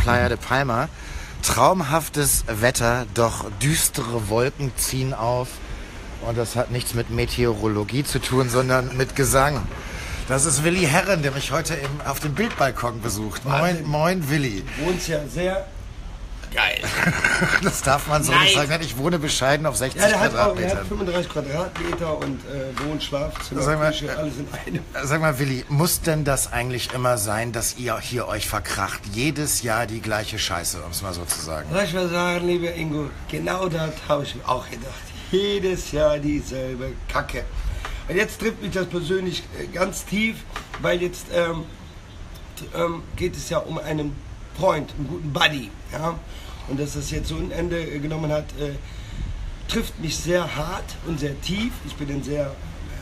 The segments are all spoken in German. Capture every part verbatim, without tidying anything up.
Playa de Palma. Traumhaftes Wetter, doch düstere Wolken ziehen auf. Und das hat nichts mit Meteorologie zu tun, sondern mit Gesang. Das ist Willi Herren, der mich heute eben auf dem Bildbalkon besucht. Moin, moin Willi. Du wohnst ja sehr geil. Das darf man so Nein. nicht sagen. Ich wohne bescheiden auf sechzig Ja, der hat, auch, Quadratmetern. der hat fünfunddreißig Quadratmeter und äh, Wohn-, Schlafzimmer, Sag mal, Küche, alles in einem. Sag mal, Willi, muss denn das eigentlich immer sein, dass ihr hier euch verkracht? Jedes Jahr die gleiche Scheiße, um es mal so zu sagen. Soll ich mal sagen, lieber Ingo, genau das habe ich mir auch gedacht. Jedes Jahr dieselbe Kacke. Und jetzt trifft mich das persönlich ganz tief, weil jetzt ähm, ähm, geht es ja um einen Freund, einen guten Buddy. Ja? Und dass das jetzt so ein Ende genommen hat, äh, trifft mich sehr hart und sehr tief. Ich bin ein sehr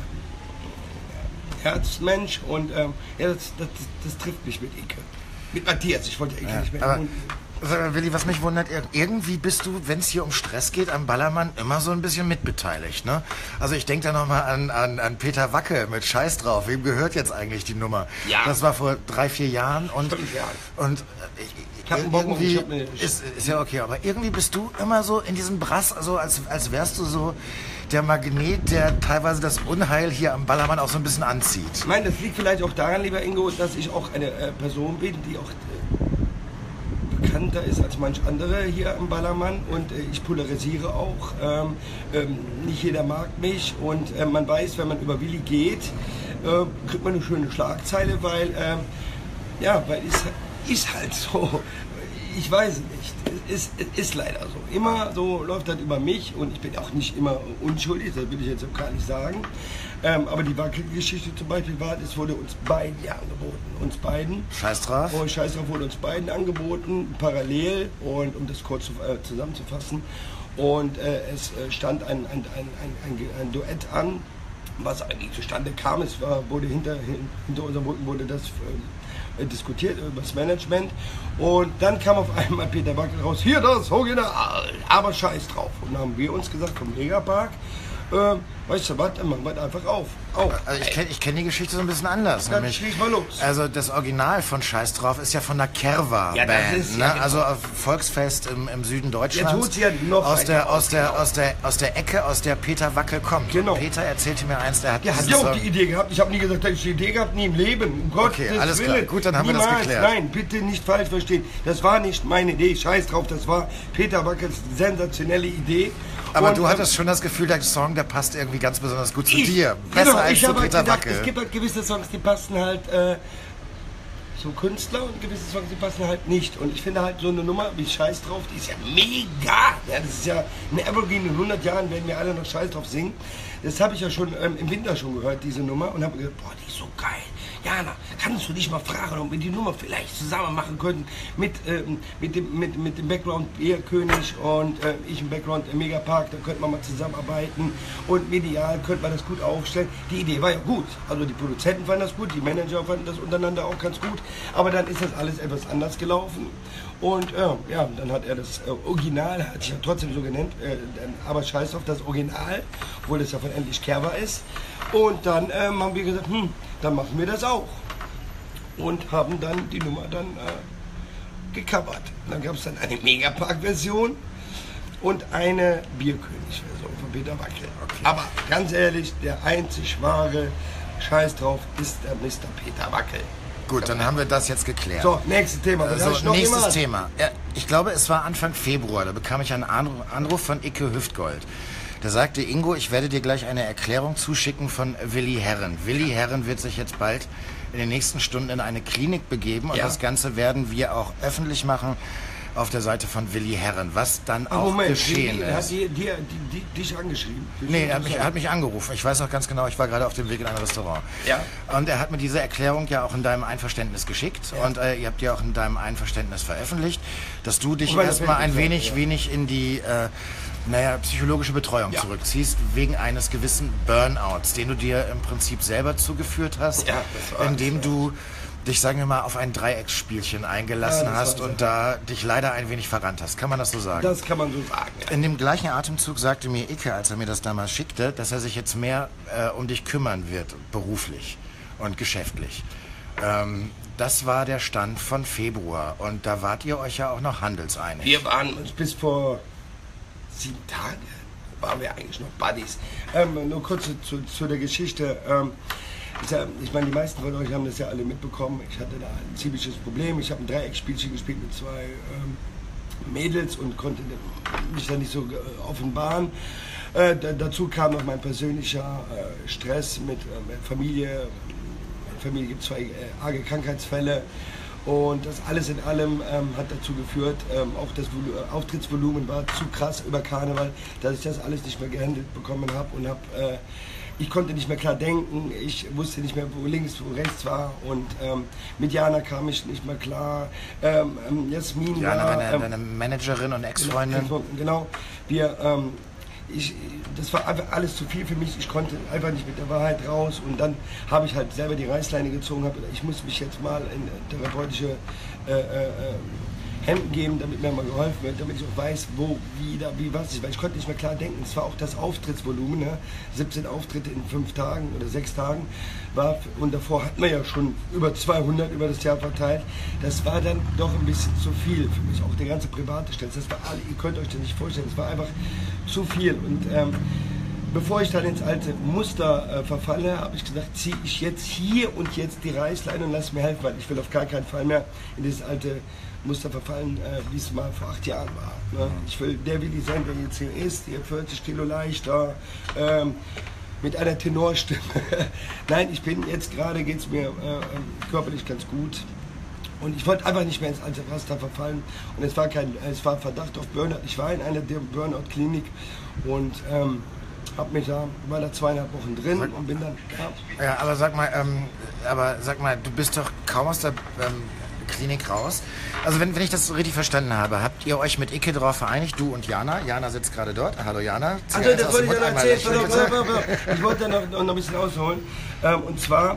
äh, Herzmensch und ähm, ja, das, das, das trifft mich mit Ikke. Mit Matthias, ich wollte Ikke ja, nicht mehr. Aber, sag mal, Willi, was mich wundert, irgendwie bist du, wenn es hier um Stress geht, am Ballermann immer so ein bisschen mitbeteiligt, ne? Also ich denke da nochmal an, an, an Peter Wacke mit Scheiß drauf. Wem gehört jetzt eigentlich die Nummer? Ja. Das war vor drei, vier Jahren und, Fünf Jahren. und äh, Ich hab einen Bock, irgendwie ich hab eine- ist, ist ja okay, aber irgendwie bist du immer so in diesem Brass, also als, als wärst du so der Magnet, der teilweise das Unheil hier am Ballermann auch so ein bisschen anzieht. Ich meine, das liegt vielleicht auch daran, lieber Ingo, dass ich auch eine äh, Person bin, die auch äh, bekannter ist als manch andere hier am Ballermann und äh, ich polarisiere auch. Ähm, ähm, nicht jeder mag mich und äh, man weiß, wenn man über Willi geht, äh, kriegt man eine schöne Schlagzeile, weil, ähm, ja, weil es ist halt so. Ich weiß nicht. Es ist, es ist leider so. Immer so läuft das über mich und ich bin auch nicht immer unschuldig, das will ich jetzt auch gar nicht sagen. Ähm, aber die Wackelgeschichte zum Beispiel war, es wurde uns beiden ja angeboten. Uns beiden. Scheiß drauf. Oh, Scheiß drauf wurde uns beiden angeboten, parallel und um das kurz zu, äh, zusammenzufassen. Und äh, es äh, stand ein, ein, ein, ein, ein, ein Duett an, was eigentlich zustande kam. Es war, wurde hinter, hin, hinter unserem Rücken wurde das äh, diskutiert über das Management und dann kam auf einmal Peter Wackel raus, hier das Original, aber scheiß drauf. Und dann haben wir uns gesagt vom Megapark, äh, weißt du was, dann machen wir einfach auf. auf. Also ich kenne ich kenn die Geschichte so ein bisschen anders. Dann Nämlich, schieß mal los. also das Original von Scheiß drauf ist ja von der Kerwa Ja, das Band, ist ne? ja genau. Also auf Volksfest im, im Süden Deutschlands. Jetzt holt sie ja noch aus einen der raus, aus der genau. aus der aus der Ecke, aus der Peter Wackel kommt. Genau. Und Peter erzählte mir eins, der hat Der hat diesen ja auch Song- die Idee gehabt. Ich habe nie gesagt, dass ich die Idee gehabt, nie im Leben. Um Okay, Gottes alles klar. Willen. Gut, dann haben wir das Niemals. geklärt. Nein, bitte nicht falsch verstehen. Das war nicht meine Idee. Scheiß drauf, das war Peter Wackels sensationelle Idee. Aber Und, du ähm, hattest schon das Gefühl, der Song, der passt irgendwie ganz besonders gut zu ich, dir. Besser genau, als ich zu habe halt Peter gedacht, Wackel. es gibt halt gewisse Songs, die passen halt äh, zum Künstler und gewisse Songs, die passen halt nicht. Und ich finde halt so eine Nummer wie Scheiß drauf, die ist ja mega. Ja, das ist ja ein Evergreen. In hundert Jahren werden wir alle noch Scheiß drauf singen. Das habe ich ja schon ähm, im Winter schon gehört, diese Nummer. Und habe gedacht, boah, die ist so geil. Jana, kannst du dich mal fragen, ob wir die Nummer vielleicht zusammen machen könnten mit, ähm, mit, dem, mit, mit dem Background Bierkönig und äh, ich im Background im Megapark, da könnten wir mal zusammenarbeiten und medial könnte man das gut aufstellen. Die Idee war ja gut, also die Produzenten fanden das gut, die Manager fanden das untereinander auch ganz gut, aber dann ist das alles etwas anders gelaufen und äh, ja, dann hat er das äh, Original, hat sich ja trotzdem so genannt, äh, aber scheiß auf das Original, obwohl das ja von Endlich Kerwa ist und dann ähm, haben wir gesagt, hm, dann machen wir das auch. Und haben dann die Nummer dann äh, gecovert. Dann gab es dann eine Megapark-Version und eine Bierkönig-Version von Peter Wackel. Okay. Aber ganz ehrlich, der einzig wahre Scheiß drauf ist der Mister Peter Wackel. Gut, dann haben wir das jetzt geklärt. So, nächstes Thema. Was hast Also, du noch nächstes immer? Thema. Ja, ich glaube, es war Anfang Februar, da bekam ich einen Anruf, Anruf von Ikke Hüftgold. Da sagte Ingo, ich werde dir gleich eine Erklärung zuschicken von Willi Herren. Willi Herren wird sich jetzt bald in den nächsten Stunden in eine Klinik begeben und Ja. das Ganze werden wir auch öffentlich machen auf der Seite von Willi Herren, was dann Ah, auch Moment, geschehen die, ist. hat die, die, die, die, dich angeschrieben? Nee, er hat, mich, er hat mich angerufen. Ich weiß auch ganz genau, ich war gerade auf dem Weg in ein Restaurant. Ja. Und er hat mir diese Erklärung ja auch in deinem Einverständnis geschickt. Ja. Und äh, ihr habt ja auch in deinem Einverständnis veröffentlicht, dass du dich Und meine erstmal ein Fertigkeit, wenig, ja. wenig in die äh, naja, psychologische Betreuung Ja. zurückziehst, wegen eines gewissen Burnouts, den du dir im Prinzip selber zugeführt hast, Ja, das war indem das, du dich, sagen wir mal, auf ein Dreiecksspielchen eingelassen Ja, das hast war und da dich leider ein wenig verrannt hast. Kann man das so sagen? Das kann man so sagen. Ja. In dem gleichen Atemzug sagte mir Ikke, als er mir das damals schickte, dass er sich jetzt mehr äh, um dich kümmern wird, beruflich und geschäftlich. Ähm, das war der Stand von Februar und da wart ihr euch ja auch noch handelseinig. Wir waren uns bis vor sieben Tagen, waren wir eigentlich noch Buddies. Ähm, nur kurz zu, zu der Geschichte. Ähm, ich meine, die meisten von euch haben das ja alle mitbekommen. Ich hatte da ein ziemliches Problem. Ich habe ein Dreieckspielchen gespielt mit zwei ähm, Mädels und konnte mich da nicht so äh, offenbaren. Äh, dazu kam noch mein persönlicher äh, Stress mit äh, Familie. Familie gibt zwei äh, arge Krankheitsfälle und das alles in allem ähm, hat dazu geführt, ähm, auch das Vol Auftrittsvolumen war zu krass über Karneval, dass ich das alles nicht mehr gehandelt bekommen habe und habe, äh, ich konnte nicht mehr klar denken, ich wusste nicht mehr, wo links, wo rechts war und ähm, mit Jana kam ich nicht mehr klar, ähm, Jasmin Jana, war... deine, Ähm, deine Managerin und Ex-Freundin. Genau, wir... Ähm, Ich, das war einfach alles zu viel für mich, ich konnte einfach nicht mit der Wahrheit raus und dann habe ich halt selber die Reißleine gezogen, habe ich muss mich jetzt mal in therapeutische äh, äh, Hemden geben, damit mir mal geholfen wird, damit ich auch weiß, wo, wie, da, wie, was ist, weil ich konnte nicht mehr klar denken. Es war auch das Auftrittsvolumen, ne? siebzehn Auftritte in fünf Tagen oder sechs Tagen war, und davor hatten wir ja schon über zweihundert über das Jahr verteilt. Das war dann doch ein bisschen zu viel für mich, auch der ganze private Stress. Das war alle, ihr könnt euch das nicht vorstellen, es war einfach zu viel. Und ähm, bevor ich dann ins alte Muster äh, verfalle, habe ich gesagt, ziehe ich jetzt hier und jetzt die Reißleine und lass mir helfen, weil ich will auf gar keinen Fall mehr in dieses alte Muster verfallen, äh, wie es mal vor acht Jahren war. Ne? Ich will der Willi sein, der jetzt hier ist, der vierzig Kilo leichter, ähm, mit einer Tenorstimme. Nein, ich bin jetzt gerade, geht es mir äh, körperlich ganz gut. Und ich wollte einfach nicht mehr ins alte Raster verfallen. Und es war kein, es war Verdacht auf Burnout. Ich war in einer der Burnout-Klinik und ähm, hab mich da, war da zweieinhalb Wochen drin sag, und bin dann... Ja, ja aber sag mal, ähm, aber sag mal, du bist doch kaum aus der ähm, Klinik raus. Also wenn, wenn ich das so richtig verstanden habe, habt ihr euch mit Ikke darauf vereinigt, du und Jana? Jana sitzt gerade dort. Hallo Jana. Also das wollte ich noch erzählen. Ich wollte da noch, noch ein bisschen ausholen. Ähm, und zwar...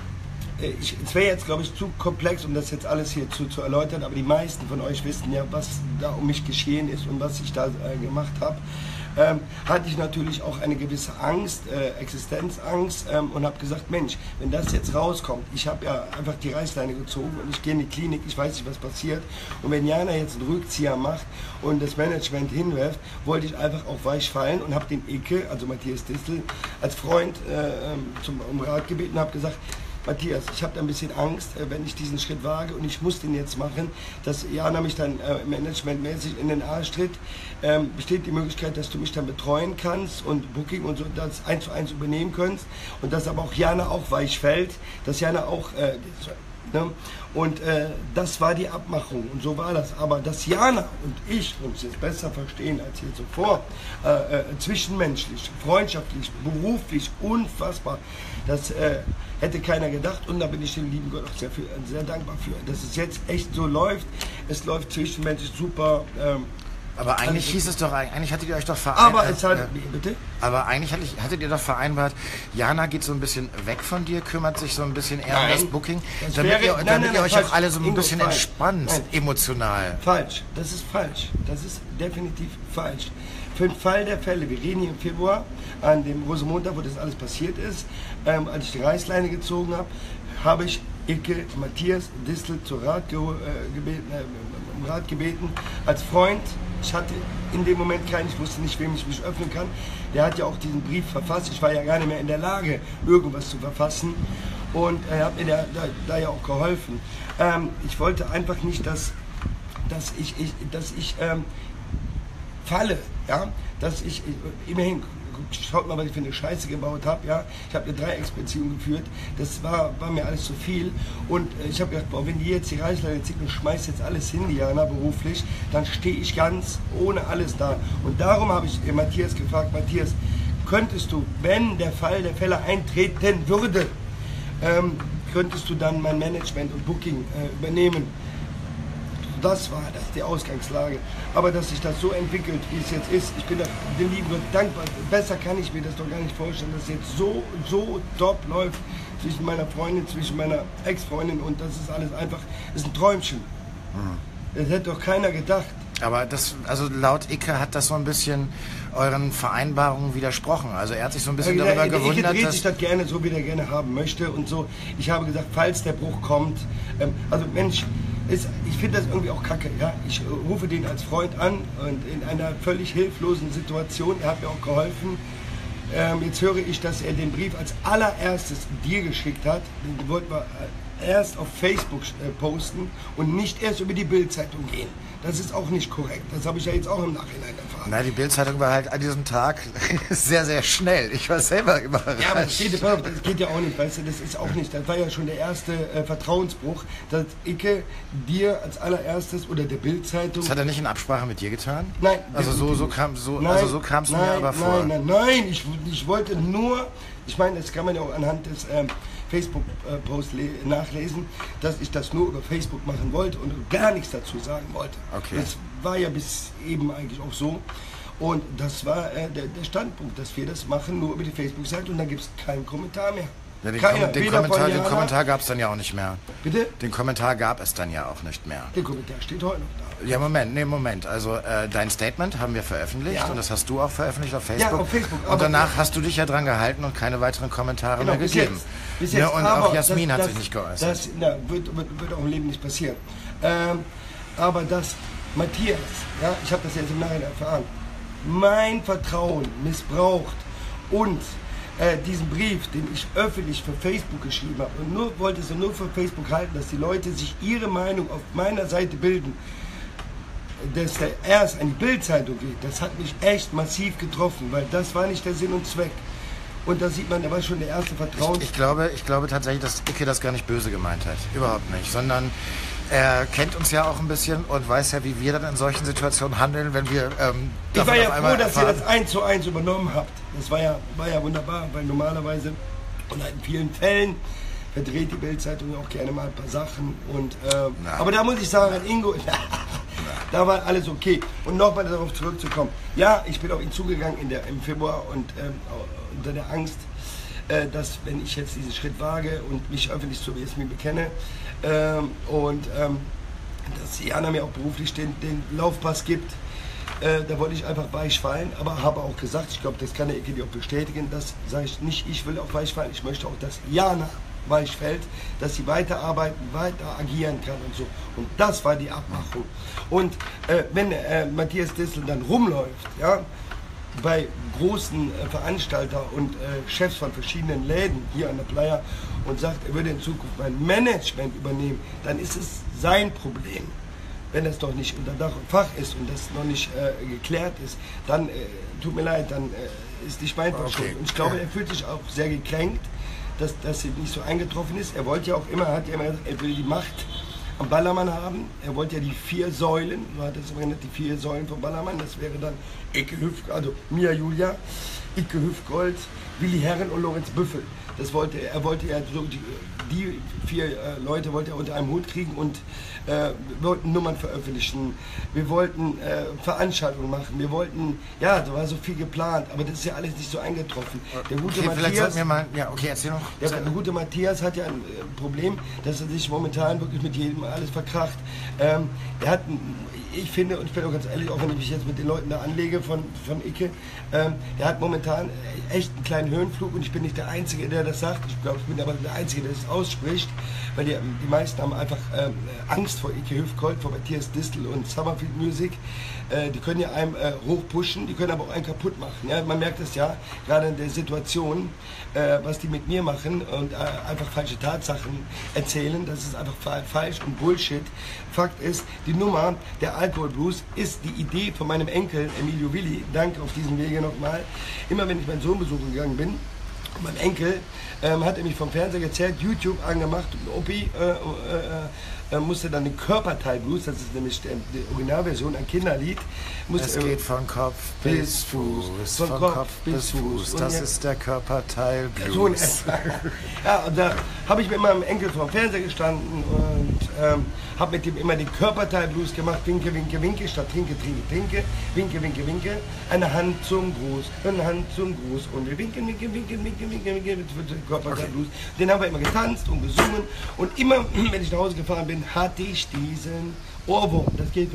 Ich, es wäre jetzt, glaube ich, zu komplex, um das jetzt alles hier zu, zu erläutern, aber die meisten von euch wissen ja, was da um mich geschehen ist und was ich da äh, gemacht habe. Ähm, hatte ich natürlich auch eine gewisse Angst, äh, Existenzangst ähm, und habe gesagt, Mensch, wenn das jetzt rauskommt, ich habe ja einfach die Reißleine gezogen und ich gehe in die Klinik, ich weiß nicht, was passiert. Und wenn Jana jetzt einen Rückzieher macht und das Management hinwirft, wollte ich einfach auch weich fallen und habe den Ikke, also Matthias Distel, als Freund äh, zum, um Rat gebeten und habe gesagt, Matthias, ich habe da ein bisschen Angst, wenn ich diesen Schritt wage und ich muss den jetzt machen, dass Jana mich dann äh, managementmäßig in den Arsch tritt, ähm, besteht die Möglichkeit, dass du mich dann betreuen kannst und Booking und so das eins zu eins übernehmen kannst und dass aber auch Jana auch weich fällt, dass Jana auch, äh, ne? Und äh, das war die Abmachung und so war das. Aber dass Jana und ich uns jetzt besser verstehen als hier zuvor, äh, äh, zwischenmenschlich, freundschaftlich, beruflich, unfassbar, das äh, hätte keiner gedacht und da bin ich dem lieben Gott auch sehr, viel, sehr dankbar für, dass es jetzt echt so läuft. Es läuft zwischenmenschlich super. Ähm, aber eigentlich hieß es doch, eigentlich hattet ihr euch doch vereinbart. Aber es hat, äh, bitte? Aber eigentlich hattet ihr doch vereinbart, Jana geht so ein bisschen weg von dir, kümmert sich so ein bisschen eher um das Booking, das damit wäre, ihr, nein, damit nein, ihr euch falsch. Auch alle so ein Ingo, bisschen falsch. Entspannt, nein. Emotional. Falsch, das ist falsch. Das ist definitiv falsch. Für den Fall der Fälle, wir reden hier im Februar, an dem Rosenmontag, wo das alles passiert ist, ähm, als ich die Reißleine gezogen habe, habe ich Ikke, Matthias Distel zu Rat, ge äh, gebeten, äh, um Rat gebeten, als Freund. Ich hatte in dem Moment keinen, ich wusste nicht, wem ich mich öffnen kann. Der hat ja auch diesen Brief verfasst. Ich war ja gar nicht mehr in der Lage, irgendwas zu verfassen. Und er hat mir da, da, da ja auch geholfen. Ähm, ich wollte einfach nicht, dass, dass ich, ich, dass ich ähm, falle. Ja? Dass ich, ich immerhin, schaut mal, was ich für eine Scheiße gebaut habe. Ja? Ich habe eine Dreiecksbeziehung geführt. Das war, war mir alles zu viel. Und ich habe gedacht, boah, wenn die jetzt die Reißleine zieht und schmeißt jetzt alles hin, Diana, beruflich, dann stehe ich ganz ohne alles da. Und darum habe ich Matthias gefragt, Matthias, könntest du, wenn der Fall der Fälle eintreten würde, ähm, könntest du dann mein Management und Booking äh, übernehmen? Das war das, die Ausgangslage. Aber dass sich das so entwickelt, wie es jetzt ist, ich bin dem lieben Gott dankbar. Besser kann ich mir das doch gar nicht vorstellen, dass es jetzt so, so top läuft zwischen meiner Freundin, zwischen meiner Ex-Freundin und das ist alles einfach, das ist ein Träumchen. Mhm. Das hätte doch keiner gedacht. Aber das, also laut Ikke hat das so ein bisschen euren Vereinbarungen widersprochen. Also er hat sich so ein bisschen ja, darüber Ikke gewundert, dreht dass... sich das gerne so, wie er gerne haben möchte und so. Ich habe gesagt, falls der Bruch kommt, ähm, also Mensch, ist, ich finde das irgendwie auch kacke. Ja? Ich äh, rufe den als Freund an und in einer völlig hilflosen Situation, er hat mir auch geholfen. Ähm, jetzt höre ich, dass er den Brief als allererstes dir geschickt hat. Den wollten wir erst auf Facebook äh, posten und nicht erst über die BILD-Zeitung gehen. Das ist auch nicht korrekt. Das habe ich ja jetzt auch im Nachhinein erfahren. Na, die BILD-Zeitung war halt an diesem Tag sehr, sehr schnell. Ich war selber überrascht. Ja, aber das geht, das geht ja auch nicht, weißt du, das ist auch nicht, das war ja schon der erste äh, Vertrauensbruch, dass Ikke dir als allererstes oder der BILD-Zeitung... Das hat er nicht in Absprache mit dir getan? Nein. Also so, so kam so, nein, also so kam es mir aber vor. Nein, nein, nein, ich, ich wollte nur, ich meine, das kann man ja auch anhand des ähm, Facebook-Posts nachlesen, dass ich das nur über Facebook machen wollte und gar nichts dazu sagen wollte. Okay. Das war ja bis eben eigentlich auch so. Und das war äh, der, der Standpunkt, dass wir das machen, nur über die Facebook-Seite und dann gibt es keinen Kommentar mehr. Ja, den, Keiner, Kom den Kommentar, den Kommentar gab es dann ja auch nicht mehr. Bitte? Den Kommentar gab es dann ja auch nicht mehr. Der Kommentar steht heute noch da. Ja, Moment, nee, Moment. Also äh, dein Statement haben wir veröffentlicht ja. und das hast du auch veröffentlicht auf Facebook. Ja, auf Facebook. Und danach hast du dich ja dran gehalten und keine weiteren Kommentare genau, mehr bis gegeben. Jetzt. Bis jetzt. Ja, und aber auch Jasmin das, hat das, sich nicht geäußert. Das na, wird, wird, wird auch im Leben nicht passieren. Ähm, aber dass Matthias, ja, ich habe das jetzt im Nachhinein erfahren, mein Vertrauen missbraucht und äh, diesen Brief, den ich öffentlich für Facebook geschrieben habe und nur wollte es nur für Facebook halten, dass die Leute sich ihre Meinung auf meiner Seite bilden, dass der erst an die BILD-Zeitung geht, das hat mich echt massiv getroffen, weil das war nicht der Sinn und Zweck. Und da sieht man, da war schon der erste Vertrauen. Ich, ich, glaube, ich glaube tatsächlich, dass Ikke das gar nicht böse gemeint hat. Überhaupt nicht. Sondern er kennt uns ja auch ein bisschen und weiß ja, wie wir dann in solchen Situationen handeln, wenn wir ähm, Ich war ja froh, dass erfahren. ihr das eins zu eins übernommen habt. Das war ja, war ja wunderbar, weil normalerweise und in vielen Fällen verdreht die BILD-Zeitung auch gerne mal ein paar Sachen. Und, äh, aber da muss ich sagen, an Ingo, da war alles okay. Und nochmal darauf zurückzukommen. Ja, ich bin auf ihn zugegangen in der, im Februar und ähm, unter der Angst, äh, dass wenn ich jetzt diesen Schritt wage und mich öffentlich zu Jasmin bekenne ähm, und ähm, dass Jana mir auch beruflich den, den Laufpass gibt, äh, da wollte ich einfach weichfallen, aber habe auch gesagt, ich glaube, das kann der Ikke auch bestätigen, dass, sage ich nicht, ich will auch weichfallen, ich möchte auch, dass Jana weichfällt, dass sie weiterarbeiten, weiter agieren kann und so. Und das war die Abmachung. Und äh, wenn äh, Matthias Dissel dann rumläuft, ja, bei großen äh, Veranstaltern und äh, Chefs von verschiedenen Läden hier an der Playa und sagt, er würde in Zukunft mein Management übernehmen, dann ist es sein Problem. Wenn das doch nicht unter Dach und Fach ist und das noch nicht äh, geklärt ist, dann äh, tut mir leid, dann äh, ist nicht mein Schuld. Und ich glaube, er fühlt sich auch sehr gekränkt, dass das nicht so eingetroffen ist. Er wollte ja auch immer, hat ja immer gesagt, er will die Macht am Ballermann haben. Er wollte ja die vier Säulen, so hat er es immer genannt, die vier Säulen von Ballermann. Das wäre dann Ikke Hüft, also Mia Julia, Ikke Hüftgold, Willi Herren und Lorenz Büffel. Das wollte er, er wollte ja so die, die vier äh, Leute wollte er unter einem Hut kriegen und äh, wir wollten Nummern veröffentlichen, wir wollten äh, Veranstaltungen machen, wir wollten, ja, da war so viel geplant, aber das ist ja alles nicht so eingetroffen. Der gute okay, Matthias, mir mal, ja, okay, erzähl noch. Der, der gute Matthias hat ja ein äh, Problem, dass er sich momentan wirklich mit jedem alles verkracht. Ähm, er hat, ich finde, und ich bin auch ganz ehrlich, auch wenn ich mich jetzt mit den Leuten da anlege von, von Ikke, ähm, der hat momentan echt einen kleinen Höhenflug und ich bin nicht der Einzige, der das sagt. Ich glaube, ich bin aber der Einzige, der das ausspricht, weil die, die meisten haben einfach ähm, Angst vor Ikke Hüftgold, vor Matthias Distel und Summerfield Music. Äh, die können ja einem äh, hochpushen, die können aber auch einen kaputt machen. Ja? Man merkt es ja, gerade in der Situation, äh, was die mit mir machen und äh, einfach falsche Tatsachen erzählen. Das ist einfach fa falsch und Bullshit. Fakt ist, die Nummer, der Alkoholblues, ist die Idee von meinem Enkel Emilio Willi. Danke auf diesem Wege nochmal. Immer wenn ich meinen Sohn besuchen gegangen bin, mein Enkel ähm, hat er mich vom Fernseher gezerrt, YouTube angemacht und Opi äh, äh, äh, musste dann den Körperteil-Blues, das ist nämlich der, die Originalversion, ein Kinderlied. Musste, es geht von Kopf bis Fuß, von, von Kopf, Kopf bis Fuß. Das ja, ist der Körperteil-Blues. So ja, und da habe ich mit meinem Enkel vor dem Fernseher gestanden und ähm, habe mit ihm immer den Körperteil-Blues gemacht, winke, winke, winke, statt trinke, trinke, trinke, winke, winke, winke, eine Hand zum Gruß, eine Hand zum Gruß und wir winken, winken, winken, winken, winken, winken, mit dem Körperteil-Blues. Den haben wir immer getanzt und gesungen und immer, wenn ich nach Hause gefahren bin, hatte ich diesen Ohrwurm, das geht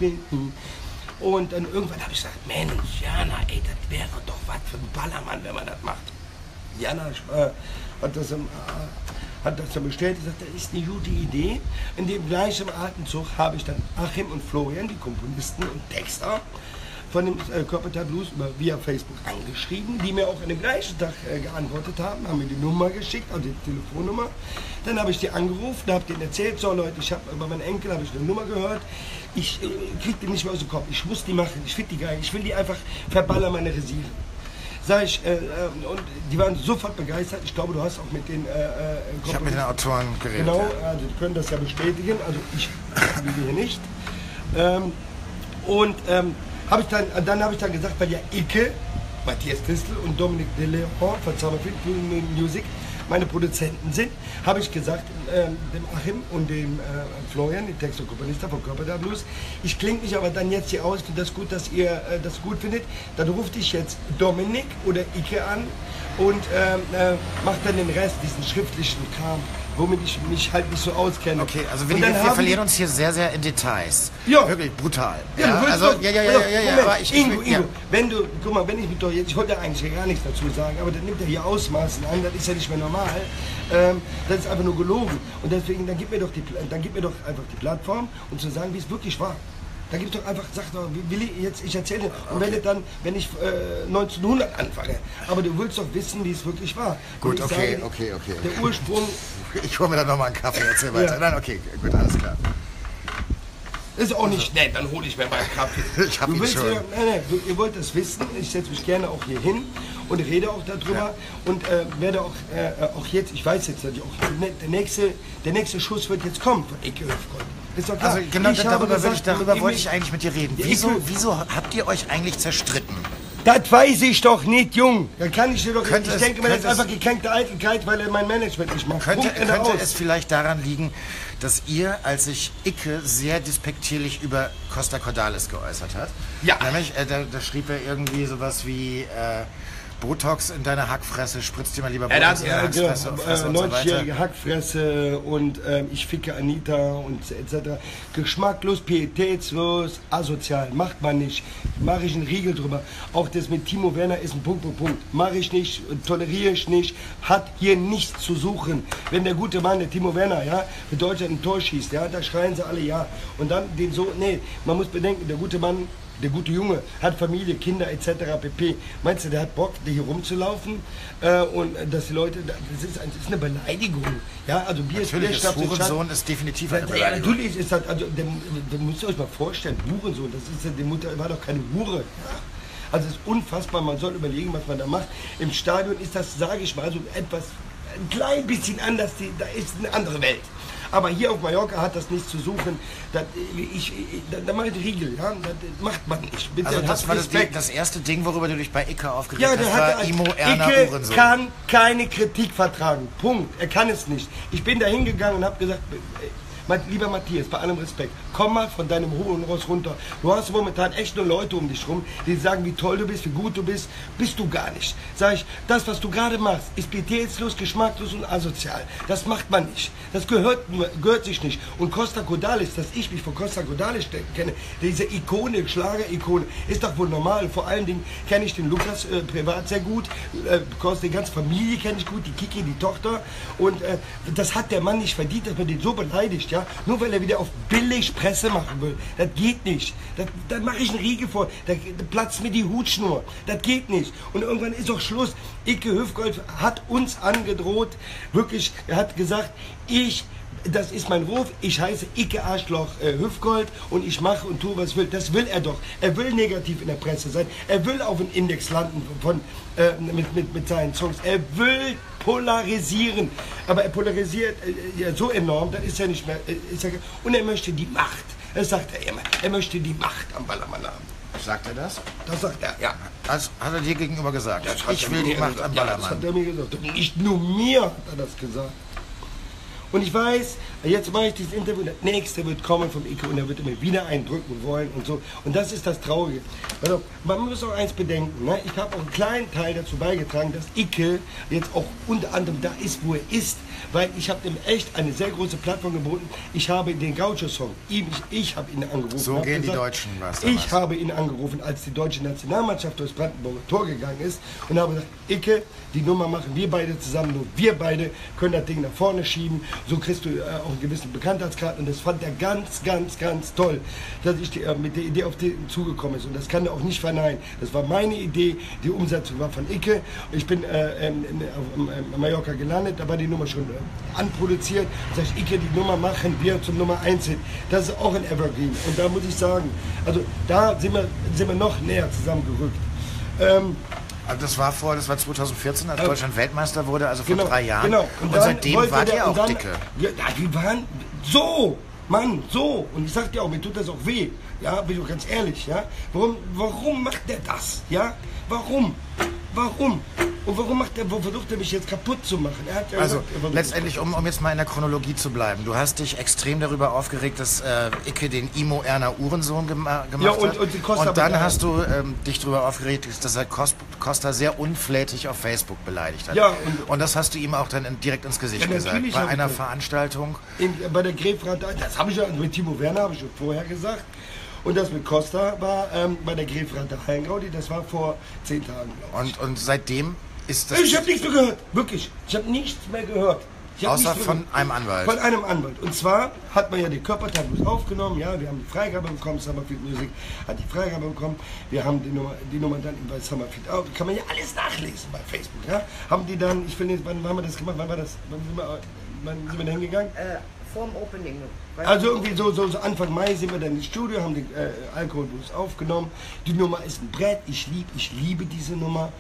und dann irgendwann habe ich gesagt, Mensch, Jana, ey, das wäre doch was für ein Ballermann, wenn man das macht. Jana äh, hat das im, äh, hat das dann bestellt, gesagt, das ist eine gute Idee. In dem gleichen Atemzug habe ich dann Achim und Florian, die Komponisten und Texter von dem äh, Körperteil Blues über, via Facebook angeschrieben, die mir auch an dem gleichen Tag äh, geantwortet haben, haben mir die Nummer geschickt, also die Telefonnummer. Dann habe ich die angerufen, habe denen erzählt, so Leute, ich habe über meinen Enkel habe ich eine Nummer gehört, ich äh, kriege die nicht mehr aus dem Kopf, ich muss die machen, ich finde die geil, ich will die einfach verballermannerisieren. Sag ich, äh, äh, und die waren sofort begeistert, ich glaube, du hast auch mit den äh, äh, Ich habe mit den Autoren geredet. Genau, ja. also die können das ja bestätigen, also ich will hier nicht. Ähm, und ähm, Hab ich dann, dann habe ich dann gesagt, weil ja Ikke, Matthias Christel und Dominik de Leon, Vertrauen Music, meine Produzenten sind, habe ich gesagt, äh, dem Achim und dem äh, Florian, dem Text- und Komponist von Körperteil Blues, ich klinge mich aber dann jetzt hier aus, finde das gut, dass ihr äh, das gut findet, dann ruft ich jetzt Dominik oder Ikke an und äh, äh, macht dann den Rest, diesen schriftlichen Kram, womit ich mich halt nicht so auskenne. Okay, also wir, wir verlieren uns hier sehr, sehr in Details. Ja. Wirklich brutal. Ja, ja, du also, doch, ja, ja, ja, ja, ja, aber ich, Ingo, ich, Ingo, ja. wenn du, guck mal, wenn ich mit doch jetzt, ich wollte ja eigentlich gar nichts dazu sagen, aber das nimmt ja hier Ausmaßen an, das ist ja nicht mehr normal. Ähm, das ist einfach nur gelogen. Und deswegen, dann gib mir doch die, dann gib mir doch einfach die Plattform, um zu sagen, wie es wirklich war. Da gibt es doch einfach, sag doch, Willi, jetzt, ich erzähle dir, und wenn, dann, wenn ich äh, neunzehnhundert anfange, aber du willst doch wissen, wie es wirklich war. Gut, okay, sage, okay, okay. Der Ursprung... Ich hole mir dann nochmal einen Kaffee, erzähl weiter. Ja. Nein, okay, gut, alles klar. Ist auch nicht nett, dann hole ich mir mal einen Kaffee. Ich hab du ihn willst schon. Ja, nein, nein, du, ihr wollt das wissen, ich setze mich gerne auch hier hin und rede auch darüber Ja. und äh, werde auch, äh, auch jetzt, ich weiß jetzt natürlich auch, der nächste, der nächste Schuss wird jetzt kommen von Ikke Höfgold. Ist doch klar. Also genau, ich darüber, gesagt, will ich, darüber ich- wollte ich eigentlich mit dir reden. Ja, Wieso, ich- wieso habt ihr euch eigentlich zerstritten? Das weiß ich doch nicht, Jung. Dann kann ich dir doch Könnte ich es- denke mir, das ist könnte es- einfach gekränkte Eitelkeit, weil er mein Management nicht macht. Könnte, Punkt, Ende könnte aus. es vielleicht daran liegen, dass ihr, als sich Ikke sehr despektierlich über Costa Cordalis geäußert hat, Ja. nämlich, äh, da, da schrieb er irgendwie sowas wie äh, Botox in deine Hackfresse, spritzt dir mal lieber Er Botox hat in deine äh, Hackfresse genau, Fresse äh, und so weiter. neunzigjährige Hackfresse und ähm, ich ficke Anita und et cetera. Geschmacklos, pietätslos, asozial, macht man nicht. Mache ich einen Riegel drüber. Auch das mit Timo Werner ist ein Punkt, Punkt, Punkt. Mache ich nicht, toleriere ich nicht, hat hier nichts zu suchen. Wenn der gute Mann, der Timo Werner, ja, für Deutschland ein Tor schießt, ja, da schreien sie alle ja. Und dann den so, nee, man muss bedenken, der gute Mann, der gute Junge hat Familie, Kinder et cetera pp. Meinst du, der hat Bock, hier rumzulaufen? Äh, und äh, dass die Leute, das ist, ein, das ist eine Beleidigung. Ja, also Bier ist Natürlich, das Bier, Schnaps ist Hurensohn Schnaps. ist definitiv eine Ja, Beleidigung. natürlich ist das, also, da müsst ihr euch mal vorstellen, Hurensohn, das ist ja, die Mutter war doch keine Hure. Ja. Also es ist unfassbar, man soll überlegen, was man da macht. Im Stadion ist das, sage ich mal, so etwas, ein klein bisschen anders, die, da ist eine andere Welt. Aber hier auf Mallorca hat das nichts zu suchen. Das, ich, ich, da, da mache ich den Riegel, ja? Das macht man nicht. Bitte, Also das habt war das, Respekt. das erste Ding, worüber du dich bei Ikke aufgeregt Ja, hast, der hat war Imo, Erna, Ikke Uhrensohn. kann keine Kritik vertragen. Punkt. Er kann es nicht. Ich bin da hingegangen und habe gesagt, mein lieber Matthias, bei allem Respekt, komm mal von deinem hohen Ross runter. Du hast momentan echt nur Leute um dich rum, die sagen, wie toll du bist, wie gut du bist. Bist du gar nicht. Sag ich, das, was du gerade machst, ist pietätslos, geschmacklos und asozial. Das macht man nicht. Das gehört, gehört sich nicht. Und Costa Cordalis, dass ich mich von Costa Cordalis kenne, diese Ikone, Schlager-Ikone, ist doch wohl normal. Vor allen Dingen kenne ich den Lukas äh, privat sehr gut. Äh, die ganze Familie kenne ich gut, die Kiki, die Tochter. Und äh, das hat der Mann nicht verdient, dass man den so beleidigt, ja. Nur weil er wieder auf billig Presse machen will. Das geht nicht. Da, da mache ich einen Riegel vor. Da, da platzt mir die Hutschnur. Das geht nicht. Und irgendwann ist doch Schluss. Ikke Höfgold hat uns angedroht. Wirklich, er hat gesagt, ich, das ist mein Ruf. Ich heiße Ikke Arschloch äh, Höfgold und ich mache und tue, was ich will. Das will er doch. Er will negativ in der Presse sein. Er will auf den Index landen von, äh, mit, mit, mit seinen Songs. Er will polarisieren. Aber er polarisiert äh, ja, so enorm, das ist ja nicht mehr. Äh, ist ja, und er möchte die Macht. Das sagt er immer. Er möchte die Macht am Ballermann haben. Sagt er das? Das sagt er, ja. Das hat er dir gegenüber gesagt. Das hat Ich er will mir die Macht gesagt. am Ja, das Ballermann. hat er mir gesagt. Und nicht nur mir hat er das gesagt. Und ich weiß, jetzt mache ich dieses Interview, das nächste wird kommen vom Ikke und er wird mir wieder eindrücken wollen und so. Und das ist das Traurige. Also, man muss auch eins bedenken, ne? Ich habe auch einen kleinen Teil dazu beigetragen, dass Ikke jetzt auch unter anderem da ist, wo er ist. Weil ich habe ihm echt eine sehr große Plattform geboten. Ich habe den Gaucho-Song, ich, ich habe ihn angerufen. So gehen gesagt, die Deutschen, was Ich was. habe ihn angerufen, als die deutsche Nationalmannschaft durchs Brandenburger Tor gegangen ist und habe gesagt, Ikke, die Nummer machen wir beide zusammen, nur wir beide können das Ding nach vorne schieben. So kriegst du äh, auch einen gewissen Bekanntheitsgrad und das fand er ganz, ganz, ganz toll, dass ich die, äh, mit der Idee auf den zugekommen ist und das kann er auch nicht verneinen. Das war meine Idee, die Umsetzung war von Ikke. Ich bin äh, in, in, auf in Mallorca gelandet, da war die Nummer schon äh, anproduziert. Sag ich, Ikke, die Nummer machen wir zum Nummer eins hin. Das ist auch ein Evergreen und da muss ich sagen, also da sind wir, sind wir noch näher zusammengerückt. Ähm, Also das war vor, das war zweitausendvierzehn, als äh, Deutschland Weltmeister wurde, also vor genau, drei Jahren. Genau. Und, und seitdem wart ihr auch dann, dicke. Ja, die waren so, Mann, so. Und ich sag dir auch, mir tut das auch weh. Ja, bin ich auch ganz ehrlich, ja. Warum, warum macht der das? Ja, warum? Warum? Und warum macht der, wo versucht er mich jetzt kaputt zu machen? Er hat ja also gesagt, letztendlich, um, um jetzt mal in der Chronologie zu bleiben, du hast dich extrem darüber aufgeregt, dass äh, Ikke den Imo Erna Uhrensohn gema gemacht ja, und, hat. Und, die Costa und dann beleidigt. hast du ähm, dich darüber aufgeregt, dass er Costa sehr unflätig auf Facebook beleidigt hat. Ja, und, und das hast du ihm auch dann in, direkt ins Gesicht ja, gesagt. Bei einer Veranstaltung. In, bei der Grefrat, das habe ich ja, mit Timo Werner habe ich schon vorher gesagt. Und das mit Costa war ähm, bei der Grefrat der Hallengaudi, das war vor zehn Tagen. Und, und seitdem ist das... Ich habe nichts mehr gehört, wirklich. Ich habe nichts mehr gehört. Außer von einem Anwalt. Von einem Anwalt. Und zwar hat man ja die Körperteilung aufgenommen, ja, wir haben die Freigabe bekommen, Summerfield Music hat die Freigabe bekommen, wir haben die Nummer, die Nummer dann bei Summerfield auch, kann man ja alles nachlesen bei Facebook, ja. Haben die dann, ich will nicht, wann haben wir das gemacht, wann war das, wann sind wir, wann sind wir da hingegangen? Äh, vorm Opening. Also irgendwie so, so, so Anfang Mai sind wir dann ins Studio, haben die äh, Alkoholblues aufgenommen. Die Nummer ist ein Brett, ich liebe, ich liebe diese Nummer.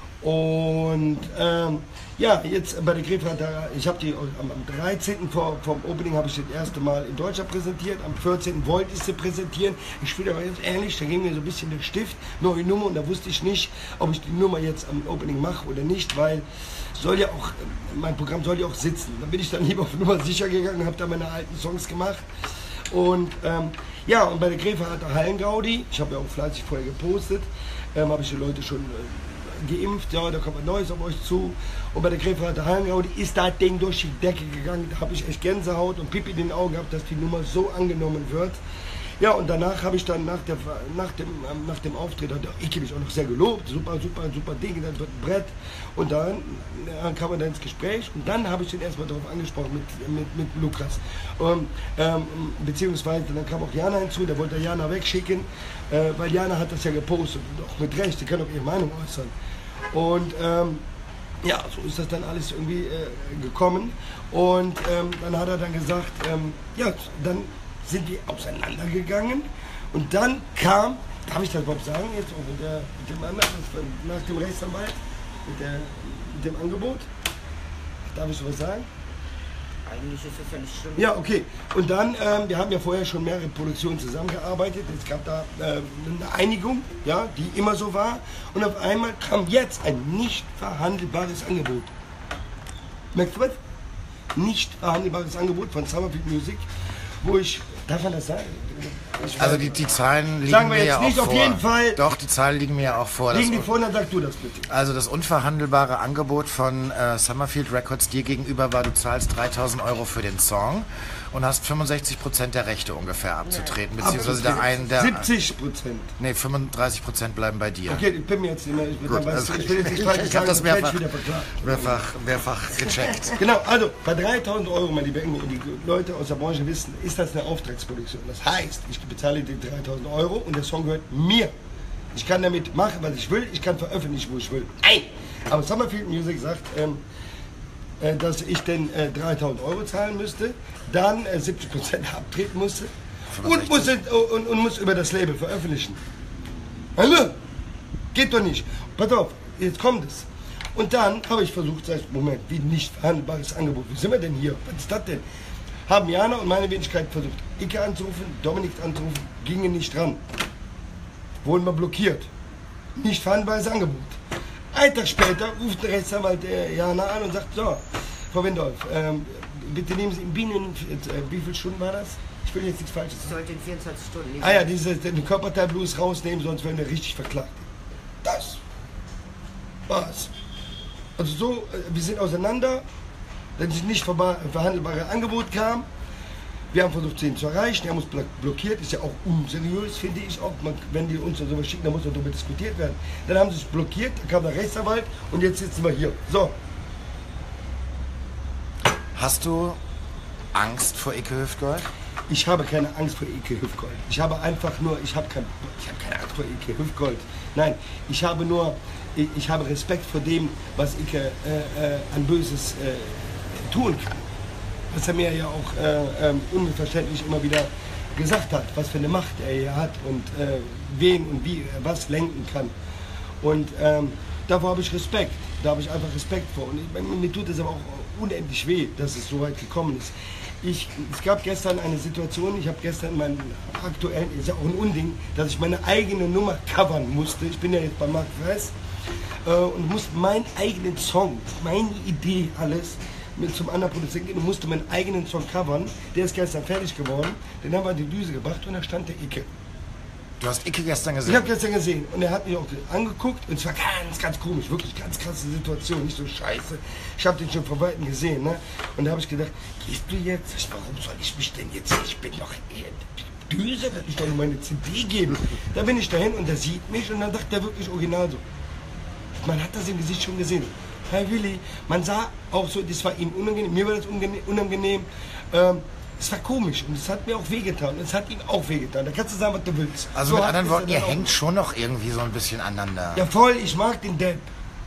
Und ähm, ja, jetzt bei der Grefrat, ich habe die am, am dreizehnten vor vom Opening habe ich das erste Mal in Deutschland präsentiert, am vierzehnten wollte ich sie präsentieren. Ich spiele aber jetzt ehrlich, da ging mir so ein bisschen der Stift, neue Nummer und da wusste ich nicht, ob ich die Nummer jetzt am Opening mache oder nicht, weil soll ja auch, mein Programm soll ja auch sitzen. Dann bin ich dann lieber auf Nummer sicher gegangen und habe da meine alten Songs gemacht. Und ähm, ja, und bei der Grefrat der Hallengaudi, ich habe ja auch fleißig vorher gepostet, ähm, habe ich die Leute schon äh, geimpft, ja, da kommt was Neues auf euch zu. Und bei der Grefrat der Hallengaudi ist das Ding durch die Decke gegangen, da habe ich echt Gänsehaut und Pipi in den Augen gehabt, dass die Nummer so angenommen wird. Ja, und danach habe ich dann nach, der, nach, dem, ähm, nach dem Auftritt, hat der Ikke mich auch noch sehr gelobt, super, super, super Ding, das wird ein Brett. Und dann äh, kam er dann ins Gespräch und dann habe ich ihn erstmal darauf angesprochen mit, mit, mit Lukas. Und, ähm, beziehungsweise dann kam auch Jana hinzu, der wollte Jana wegschicken, äh, weil Jana hat das ja gepostet, und auch mit Recht, die kann auch ihre Meinung äußern. Und ähm, ja, so ist das dann alles irgendwie äh, gekommen. Und ähm, dann hat er dann gesagt, ähm, ja, dann sind die auseinandergegangen und dann kam, darf ich das überhaupt sagen, jetzt auch mit, der, mit dem anderen, nach dem Rechtsanwalt, mit, der, mit dem Angebot, darf ich sowas sagen? Eigentlich ist es ja nicht schlimm. Ja, okay. Und dann, ähm, wir haben ja vorher schon mehrere Produktionen zusammengearbeitet, es gab da äh, eine Einigung, ja, die immer so war und auf einmal kam jetzt ein nicht verhandelbares Angebot. Merkst du was? Nicht verhandelbares Angebot von Summerfield Music, wo ich, darf man das sagen? Ich also die, die Zahlen liegen sagen wir mir jetzt ja nicht, auch auf vor. jeden Fall. Doch, die Zahlen liegen mir ja auch vor. Liegen Das, die vor, dann sag du das bitte. also das unverhandelbare Angebot von äh, Summerfield Records dir gegenüber war, du zahlst dreitausend Euro für den Song und hast fünfundsechzig Prozent der Rechte ungefähr abzutreten, beziehungsweise der einen der... siebzig Prozent. Nee, fünfunddreißig Prozent bleiben bei dir. Okay, ich bin mir jetzt nicht mehr, ich, bin Gut, dabei, also ich will jetzt nicht falsch ich habe das sagen, mehrfach, wieder verklagt. mehrfach, mehrfach gecheckt. Genau, also bei dreitausend Euro, meine Lieben, die Leute aus der Branche wissen, ist das eine Auftragsproduktion. Das heißt, ich bezahle die dreitausend Euro und der Song gehört mir. Ich kann damit machen, was ich will, ich kann veröffentlichen, wo ich will. Nein! Aber Summerfield Music sagt, ähm, äh, dass ich denn äh, dreitausend Euro zahlen müsste, dann äh, siebzig Prozent abtreten musste und muss, und, und muss über das Label veröffentlichen. Also, geht doch nicht. Pass auf, jetzt kommt es. Und dann habe ich versucht, sag ich, Moment, wie nicht verhandelbares Angebot, wie sind wir denn hier? Was ist das denn? Haben Jana und meine Wenigkeit versucht, Ikke anzurufen, Dominik anzurufen, gingen nicht dran. Wurden wir blockiert. Nicht verhandelbares Angebot. Ein Tag später ruft der Rechtsanwalt äh, Jana an und sagt, so, Frau Wendorf, ähm, bitte nehmen Sie in Bienen, äh, wie viele Stunden war das? Ich will jetzt nichts Falsches Das sagen. sollte in vierundzwanzig Stunden nicht Ah ja, sein. diese, den Körperteilblues rausnehmen, sonst werden wir richtig verklagt. Das war's. Also so, äh, wir sind auseinander, wenn sich nicht verba- verhandelbare Angebot kam. Wir haben versucht, ihn zu erreichen, er muss blo- blockiert, ist ja auch unseriös, finde ich auch. Man, wenn die uns sowas schicken, dann muss darüber diskutiert werden. Dann haben sie sich blockiert, dann kam der Rechtsanwalt und jetzt sitzen wir hier. So. Hast du Angst vor Ikke Hüftgold? Ich habe keine Angst vor Ikke Hüftgold. Ich habe einfach nur, ich habe kein, ich habe keine Angst vor Ikke Hüftgold. Nein, ich habe nur, ich, ich habe Respekt vor dem, was Ikke äh, äh, an Böses äh, tun kann. Was er mir ja auch äh, äh, unmissverständlich immer wieder gesagt hat, was für eine Macht er hier hat und äh, wen und wie er was lenken kann. Und ähm, davor habe ich Respekt. Da habe ich einfach Respekt vor. Und ich, mir tut es aber auch unendlich weh, dass es so weit gekommen ist. Ich, es gab gestern eine Situation, ich habe gestern meinen aktuellen, ist ja auch ein Unding, dass ich meine eigene Nummer covern musste. Ich bin ja jetzt bei Mark Weiß äh, und musste meinen eigenen Song, meine Idee, alles mit zum anderen Produzenten gehen und musste meinen eigenen Song covern. Der ist gestern fertig geworden, den haben wir in die Düse gebracht und da stand der Ikke. Du hast Ikke gestern gesehen? Ich habe gestern gesehen und er hat mich auch angeguckt und es war ganz, ganz komisch, wirklich ganz krasse Situation, nicht so scheiße. Ich habe den schon von Weitem gesehen, ne? Und da habe ich gedacht, gehst du jetzt? Ich, warum soll ich mich denn jetzt, ich bin doch eher Düse, werde ich doch nur meine C D geben. Da bin ich dahin und der sieht mich und dann dachte er wirklich original so. Man hat das im Gesicht schon gesehen. Herr Willi, man sah auch so, das war ihm unangenehm, mir war das unangenehm. Ähm, Es war komisch und es hat mir auch wehgetan. Es hat ihm auch wehgetan. Da kannst du sagen, was du willst. Also so mit anderen Worten, ihr auch- hängt schon noch irgendwie so ein bisschen aneinander. Ja voll, ich mag den Depp.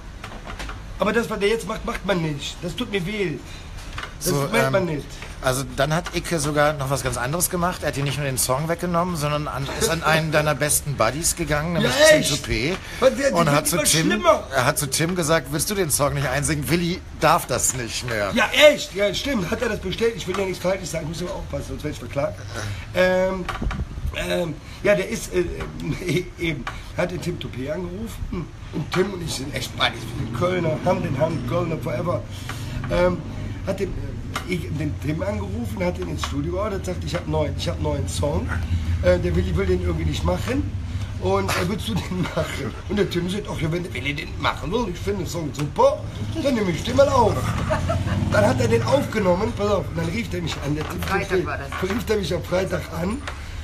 Aber das, was der jetzt macht, macht man nicht. Das tut mir weh. Das So, merkt man ähm, nicht. Also dann hat Ikke sogar noch was ganz anderes gemacht. Er hat dir nicht nur den Song weggenommen, sondern an, ist an einen deiner besten Buddies gegangen, nämlich Ja, Tim echt? Toupet. Was, der- die Und wird hat zu immer Tim, schlimmer. er hat zu Tim gesagt, willst du den Song nicht einsingen? Willi darf das nicht mehr. Ja, echt? Ja, stimmt. Hat er das bestellt? Ich will ja nichts Falsches sagen. Ich muss aber aufpassen, sonst werde ich verklagt. Ähm, ähm, ja, der ist äh, äh, eben, hat den Tim Toupet angerufen. Und Tim und ich sind echt beide Kölner, Hand in Hand, Kölner forever. Ähm, hat den, äh, ich, den Tim angerufen, hat ihn ins Studio geordert, sagt, ich habe neuen, ich hab einen neuen Song. Äh, der Willi will den irgendwie nicht machen. Und äh, willst du den machen? Und der Tim sagt, ach ja, wenn der Willi den machen will, ich finde den Song super, dann nehme ich den mal auf. Dann hat er den aufgenommen, pass auf, und dann rief er mich an. Der Tim Freitag Toupet, war das. rief er mich am Freitag an.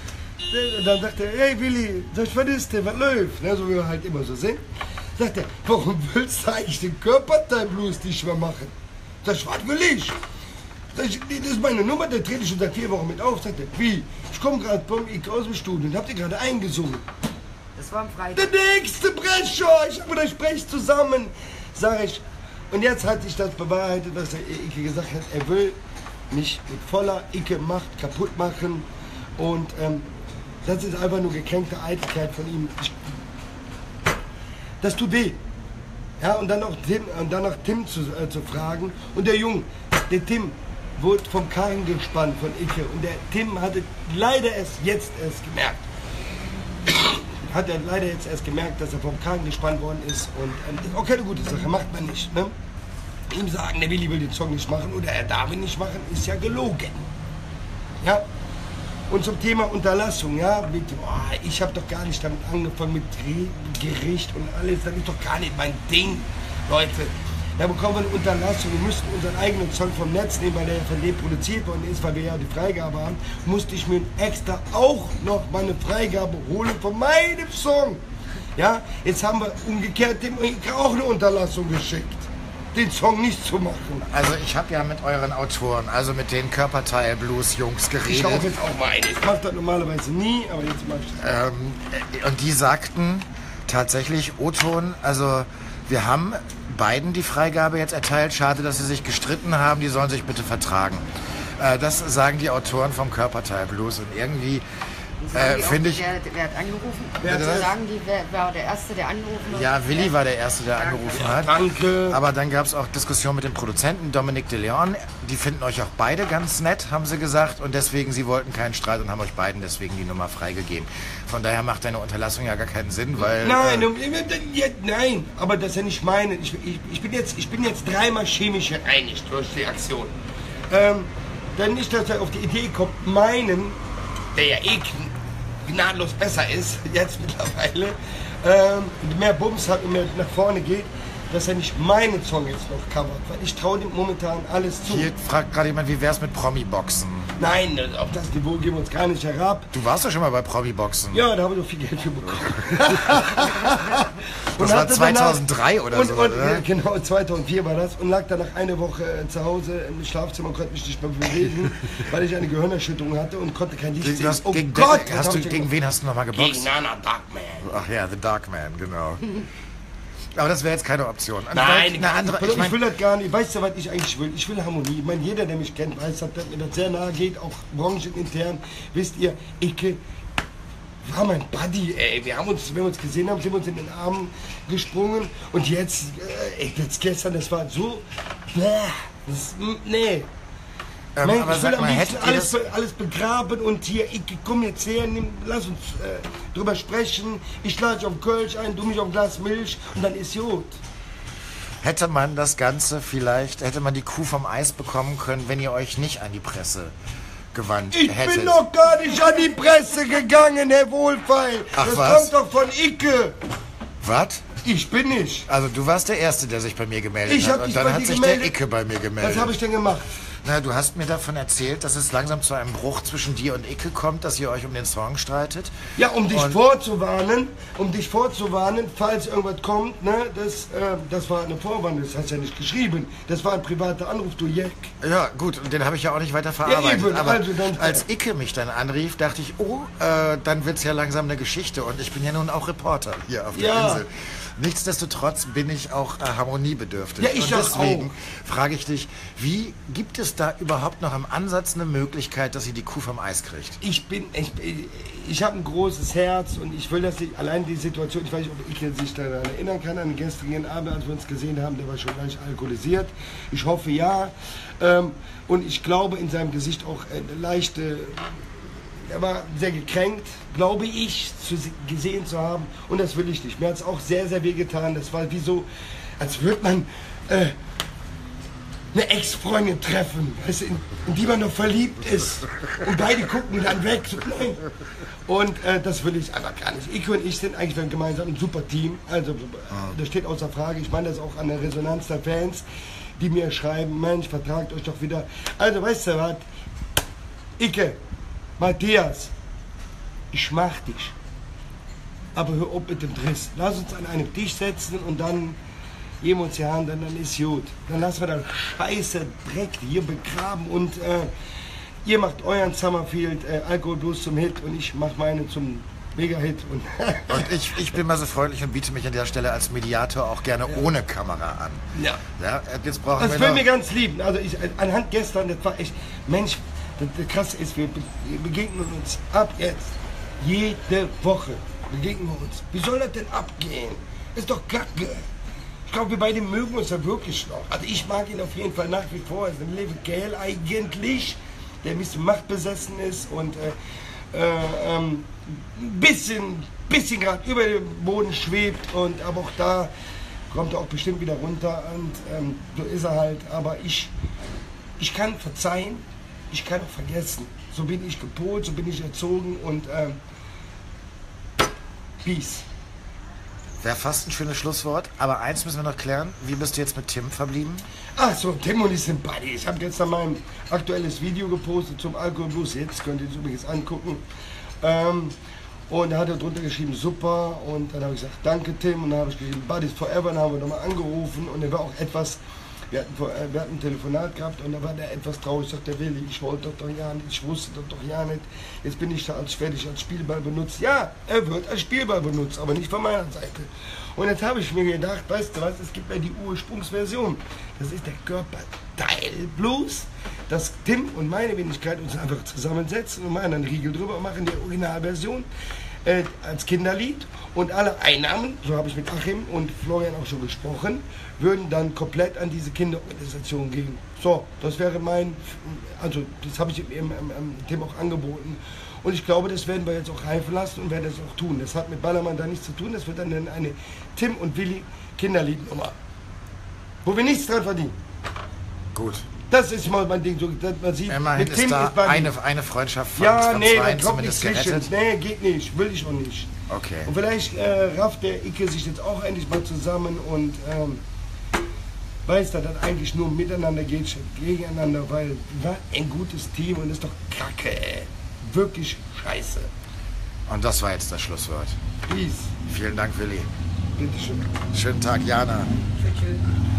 Und dann sagt er, hey Willi, sag ich, was ist denn, was läuft? Ne, so wie wir halt immer so sind. Sagt er, warum willst du eigentlich den Körperteil-Blues nicht mehr machen? Sag ich, was will ich? Sag ich, das ist meine Nummer, der trete ich schon seit vier Wochen mit auf. Sagt er, wie? Ich komme gerade vom Ikke aus dem Studio und habt ihr gerade eingesungen. Das war am Freitag. Der nächste Brecher, ich habe gedacht, sprech zusammen. Sag ich, und jetzt hat sich das bewahrheitet, was der Ikke gesagt hat. Er will mich mit voller Ikke-Macht kaputt machen. Und ähm, das ist einfach nur gekränkte Eitelkeit von ihm. Ich, das tut weh. Ja, und dann noch Tim, und dann noch Tim zu, äh, zu fragen. Und der Junge, der Tim, wurde vom Karren gespannt von Ikke. Und der Tim hatte leider erst jetzt erst gemerkt. Hat er leider jetzt erst gemerkt, dass er vom Karren gespannt worden ist. Und ähm, das ist auch keine gute Sache, macht man nicht. Ne? Ihm sagen, der Willi will den Song nicht machen oder er darf ihn nicht machen, ist ja gelogen. Ja? Und zum Thema Unterlassung, ja, mit, oh, ich habe doch gar nicht damit angefangen mit Gericht und alles, das ist doch gar nicht mein Ding, Leute. Da bekommen wir eine Unterlassung, wir müssten unseren eigenen Song vom Netz nehmen, weil der ja von dem produziert worden ist, weil wir ja die Freigabe haben, musste ich mir extra auch noch meine Freigabe holen von meinem Song. Ja, jetzt haben wir umgekehrt dem auch eine Unterlassung geschickt, den Song nicht zu machen. Also ich habe ja mit euren Autoren, also mit den Körperteil-Blues-Jungs geredet. Ich kaufe jetzt auch mal eine. Ich mache das normalerweise nie, aber jetzt mache ich das. Ähm, und die sagten tatsächlich, O-Ton, also wir haben beiden die Freigabe jetzt erteilt. Schade, dass sie sich gestritten haben. Die sollen sich bitte vertragen. Äh, das sagen die Autoren vom Körperteil Blues. Und irgendwie Äh, Finde ich. Wer, wer hat angerufen? Wer hat Wer sagen die, wer war der Erste, der angerufen hat? Ja, Willi war der Erste, der angerufen hat. Danke. Aber dann gab es auch Diskussionen mit dem Produzenten Dominic de Leon. Die finden euch auch beide ganz nett, haben sie gesagt. Und deswegen, sie wollten keinen Streit und haben euch beiden deswegen die Nummer freigegeben. Von daher macht deine Unterlassung ja gar keinen Sinn, weil... Nein, äh, nein, aber das ist ja nicht meine. Ich, ich, ich, bin, jetzt, ich bin jetzt dreimal chemisch gereinigt durch die Aktion. Ähm, dann nicht, dass er auf die Idee kommt, meinen, der ja eh gnadenlos besser ist, jetzt mittlerweile, ähm, mehr Bums hat und mehr nach vorne geht, dass er nicht meinen Song jetzt noch covert, weil ich traue dem momentan alles zu. Hier fragt gerade jemand, wie wär's mit Promi-Boxen? Nein, auf das Niveau gehen wir uns gar nicht herab. Du warst doch schon mal bei Promi-Boxen. Ja, da habe ich doch viel Geld für bekommen. Das war zweitausenddrei danach, oder und, so, und, oder? Ja, genau, zweitausendvier war das und lag danach eine Woche äh, zu Hause im Schlafzimmer und konnte mich nicht mehr bewegen, weil ich eine Gehirnerschütterung hatte und konnte kein Licht Gegen, sehen. hast, Oh gegen, Gott! hast du, gegen wen hast du nochmal geboxt? Gegen Nana Darkman. Ach ja, The Dark Man, genau. Aber das wäre jetzt keine Option. Und Nein, eine andere, ich, ich, mein, ich will das gar nicht. Weißt du, was ich eigentlich will? Ich will Harmonie. Ich meine, jeder, der mich kennt, weiß, dass mir das sehr nahe geht, auch branchenintern. Wisst ihr, Ikke war mein Buddy, ey. Wir haben uns, wenn wir uns gesehen haben, sind wir uns in den Armen gesprungen. Und jetzt, äh, ey, jetzt gestern, das war so, bäh, das, nee. ähm, Mensch, aber ich will sag am mal, liebsten hättet ihr alles, das, be- alles begraben und hier, Ikke, komm jetzt her, nimm, lass uns äh, drüber sprechen. Ich lade dich auf Kölsch ein, du mich auf ein Glas Milch und dann ist gut. hätte man das Ganze vielleicht, hätte man die Kuh vom Eis bekommen können, wenn ihr euch nicht an die Presse gewandt Ich hättet? bin noch gar nicht an die Presse gegangen, Herr Wohlfeil. Ach, das was? kommt doch von Ikke. Was? Ich bin nicht. Also du warst der Erste, der sich bei mir gemeldet Ich hat. hab Und dich dann bei hat dir sich gemeldet. der Ikke bei mir gemeldet. Was habe ich denn gemacht? Na, du hast mir davon erzählt, dass es langsam zu einem Bruch zwischen dir und Ikke kommt, dass ihr euch um den Song streitet. Ja, um dich Und- vorzuwarnen, um dich vorzuwarnen, falls irgendwas kommt, ne, das, äh, das war eine Vorwarnung, das hast du ja nicht geschrieben. Das war ein privater Anruf, du Jack. Ja, gut, und den habe ich ja auch nicht weiter verarbeitet. eben, Aber also dann- als Ikke mich dann anrief, dachte ich, oh, äh, dann wird's ja langsam eine Geschichte. Und ich bin ja nun auch Reporter hier auf der Ja. Insel. Nichtsdestotrotz bin ich auch äh, harmoniebedürftig. Ja, ich und das deswegen auch. frage ich dich, wie gibt es da überhaupt noch im Ansatz eine Möglichkeit, dass sie die Kuh vom Eis kriegt? Ich bin, ich, ich habe ein großes Herz und ich will, dass ich, allein die Situation, ich weiß nicht, ob Ikke sich daran erinnern kann, an den gestrigen Abend, als wir uns gesehen haben, der war schon leicht alkoholisiert. Ich hoffe, ja. Ähm, und ich glaube in seinem Gesicht auch eine leichte, er war sehr gekränkt, glaube ich, zu, se- gesehen zu haben. Und das will ich nicht. Mir hat es auch sehr, sehr weh getan. Das war wie so, als würde man äh, eine Ex-Freundin treffen, weißt du, in, in die man noch verliebt ist. Und beide gucken dann weg. So, nein. Und äh, das will ich einfach gar nicht. Ikke und ich sind eigentlich ein gemeinsam ein super Team. Also, äh, das steht außer Frage. Ich meine das auch an der Resonanz der Fans, die mir schreiben, Mensch, vertragt euch doch wieder. Also, weißt du was? Ikke, Matthias, ich mach dich. Aber hör auf mit dem Driss. Lass uns an einem Tisch setzen und dann geben wir uns die Hand, dann, dann ist gut. Dann lassen wir den scheiße Dreck hier begraben und äh, ihr macht euren Summerfield äh, Alkohol Blues zum Hit und ich mach meinen zum Mega-Hit. Und Und ich, ich bin mal so freundlich und biete mich an der Stelle als Mediator auch gerne ohne Kamera an. ja. Ja, jetzt brauchen Das wir wäre noch... mir ganz lieb. Also ich, anhand gestern, das war echt, Mensch, das, das Krasse ist, wir, be- wir begegnen uns ab jetzt, jede Woche begegnen wir uns. Wie soll das denn abgehen? Ist doch kacke. Ich glaube, wir beide mögen uns ja wirklich noch. Also ich mag ihn auf jeden Fall nach wie vor. Er ist ein liebe Kerl eigentlich, der ein bisschen machtbesessen ist und äh, äh, ähm, ein bisschen, bisschen gerade über dem Boden schwebt. Und aber auch da kommt er auch bestimmt wieder runter und ähm, so ist er halt. Aber ich, ich kann verzeihen, ich kann auch vergessen. So bin ich gepolt, so bin ich erzogen und ähm, Peace. Wäre fast ein schönes Schlusswort, aber eins müssen wir noch klären. Wie bist du jetzt mit Tim verblieben? Ach so, Tim und ich sind Buddy. Ich habe gestern mein aktuelles Video gepostet zum Alkohol Blues. Jetzt könnt ihr es übrigens angucken. Ähm, und da hat er drunter geschrieben, super. Und dann habe ich gesagt, danke Tim. Und dann habe ich geschrieben, Buddies Forever. Dann haben wir nochmal angerufen. Und er war auch etwas Wir hatten, vor, äh, wir hatten ein Telefonat gehabt und da war der etwas traurig, sagt der Willi, ich wollte doch ja nicht, ich wusste doch doch ja nicht, jetzt bin ich da als fertig als Spielball benutzt. Ja, er wird als Spielball benutzt, aber nicht von meiner Seite. Und jetzt habe ich mir gedacht, weißt du was, es gibt ja die Ursprungsversion. Das ist der Körperteil-Blues, dass Tim und meine Wenigkeit uns einfach zusammensetzen und machen einen Riegel drüber und machen die Originalversion äh, als Kinderlied. Und alle Einnahmen, so habe ich mit Achim und Florian auch schon gesprochen, würden dann komplett an diese Kinderorganisation gehen. So, das wäre mein, also das habe ich im, im, im Tim auch angeboten. Und ich glaube, das werden wir jetzt auch reifen lassen und werden das auch tun. Das hat mit Ballermann da nichts zu tun, das wird dann eine Tim und Willi Kinderliednummer, wo wir nichts dran verdienen. Gut. Das ist mal mein Ding, so, dass man sieht, immerhin mit Tim ist da ist bei eine, eine Freundschaft von, ja, von nee, zwei da kommt zumindest nichts zwischen. gerettet. Nee, geht nicht, will ich auch nicht. Okay. Und vielleicht äh, rafft der Ikke sich jetzt auch endlich mal zusammen und ähm, weiß, dass das eigentlich nur miteinander geht, statt gegeneinander, weil wir ein gutes Team und ist doch kacke, ey. Wirklich scheiße. Und das war jetzt das Schlusswort. Peace. Vielen Dank, Willi. Bitteschön. Schönen Tag, Jana. Tschüss.